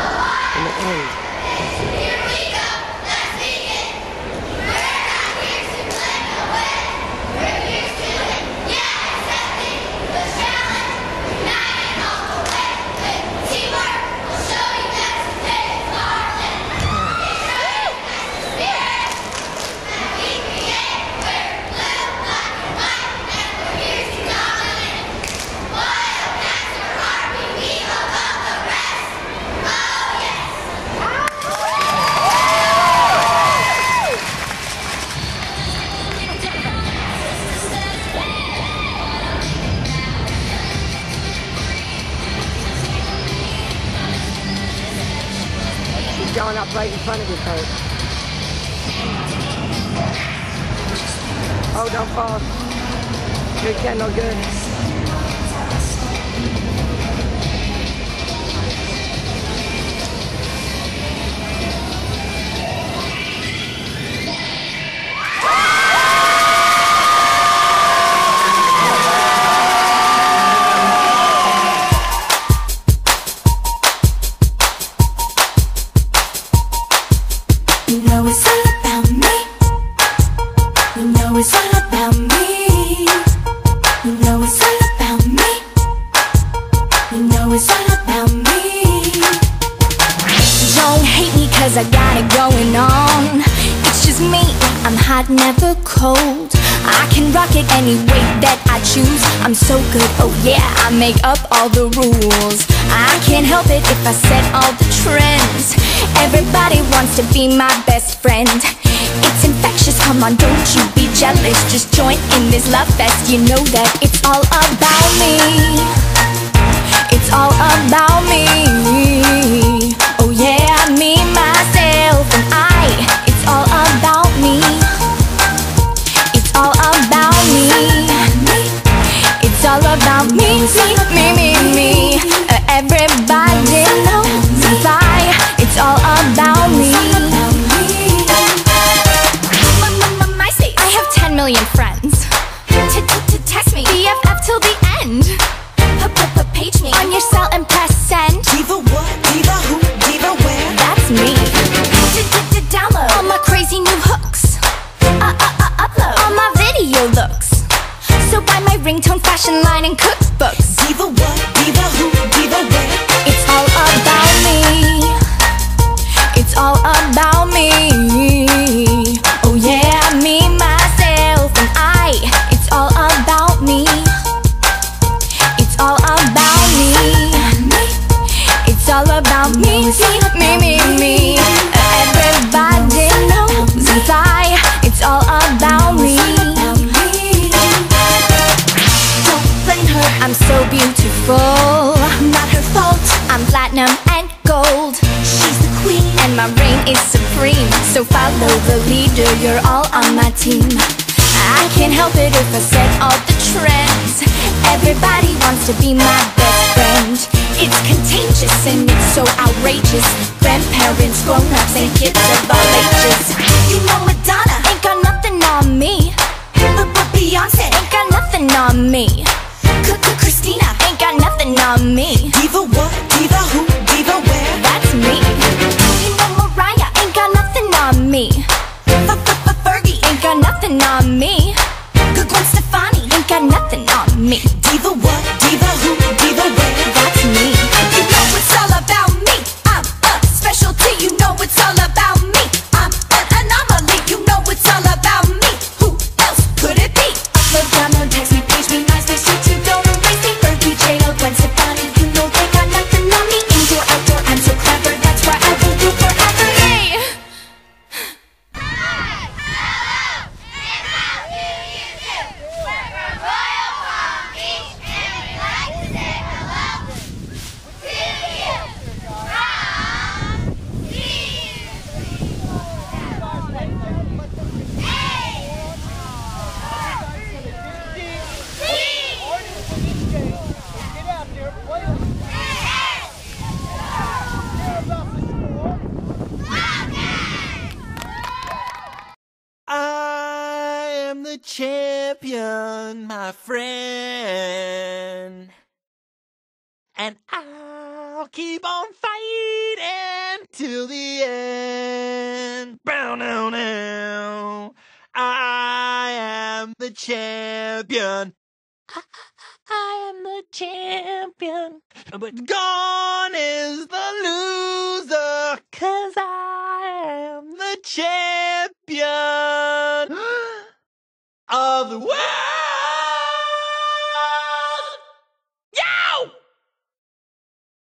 in the end. Here we go, let's begin. We're not here to play away. We're here to win. Yeah, accepting the challenge. United all the way. With teamwork, we'll show you that today is our land. It's right, that's the spirit. And we create. We're blue, black, and white. And we're here to dominate. Wildcats are RPB above the rest. Oh yes. He's going up right in front of you, coach. Oh, don't fall. Good, Kendall, good. You know it's all about me. You know it's all about me. You know it's all about me. You know it's all about me. Don't hate me cause I got it going on. It's just me, I'm hot, never cold. I can rock it any way that I choose. I'm so good, oh yeah, I make up all the rules. I can't help it if I set all the trends. Everybody wants to be my best friend. It's infectious, come on, don't you be jealous. Just join in this love fest, you know that it's all about me. It's all about me. Oh yeah, me, myself, and I. It's all about me. It's all about me. It's all about me, me. Everybody knows why. It's all about me. I have 10 million friends. Text me, BFF till the end. Page me on your cell and press send. Diva what? Diva who? Diva where? That's me. Download all my crazy new hooks. Upload all my video looks. So buy my ringtone, fashion line, and cookbooks. Diva what? Diva who? Diva where? It's all about me. It's all about me. Oh yeah, me, myself, and I. It's all about me. It's all about me. It's all about me, me. Everybody knows why. It's all about me. Don't blame her, I'm so beautiful. Not her fault, I'm platinum and gold. She's the queen and my reign is supreme. So follow the leader, you're all on my team. I can't help it if I set all the trends. Everybody wants to be my best friend. It's contagious and it's so outrageous. Grandparents, grown-ups, and kids of all ages. You know Madonna Ain't got nothing on me. but Beyonce Ain't got nothing on me. Christina Ain't got nothing on me. Diva what? Diva who? Diva where? That's me. You know Mariah Ain't got nothing on me. Fergie Ain't got nothing on me. Gwen Stefani Ain't got nothing on me. Diva what? Diva who? Diva where? That's me. You know it's all about me. I'm a specialty. You know it's all about me. I'm an anomaly. You know it's all about me. Who else could it be? Upload, download, text me, page me, MySpace, YouTube, don't erase me. Fergie, J.Lo, Gwen Stefani, you know they got nothing on me. Indoor, outdoor, I'm so clever, that's why I will rule forever. Hey! I am the champion, my friend, and I'll keep on fighting. till the end. Bow now now. I am the champion. I am the champion. But gone